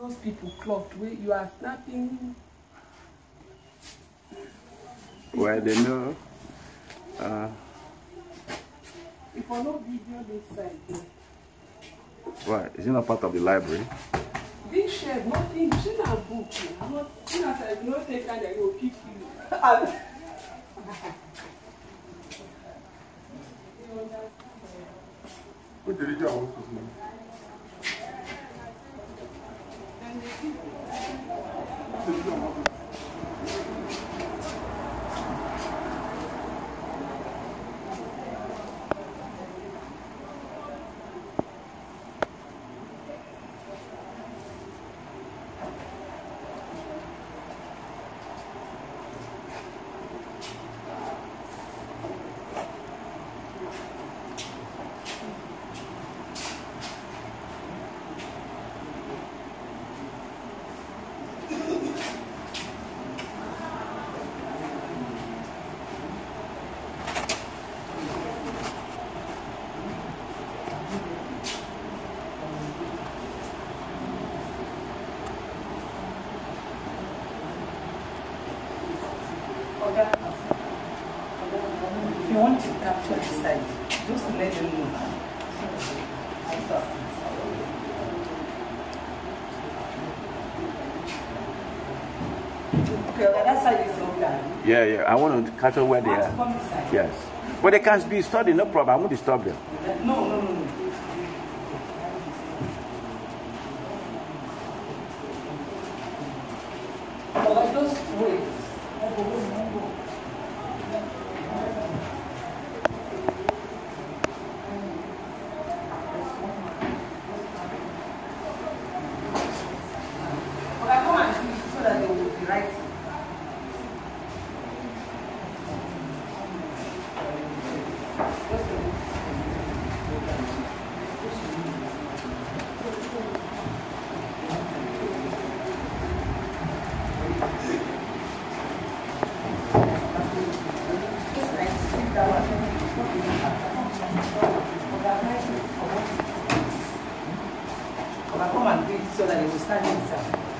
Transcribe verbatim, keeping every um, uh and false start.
those people clocked where you are snapping. Well, they know. Uh, if I no video this side there. Why? Is it not part of the library? This shed, nothing, you shouldn't have booked. I'm not, you know, I will not take time that will keep you. What did you do? If you want to capture the site, just let them know. Okay, okay, that side is okay. Yeah, yeah. I want to capture where they are. Yes. But they can be studied, no problem. I won't disturb them. No, no, no, no. But just wait. Come and do it so that they will stand inside.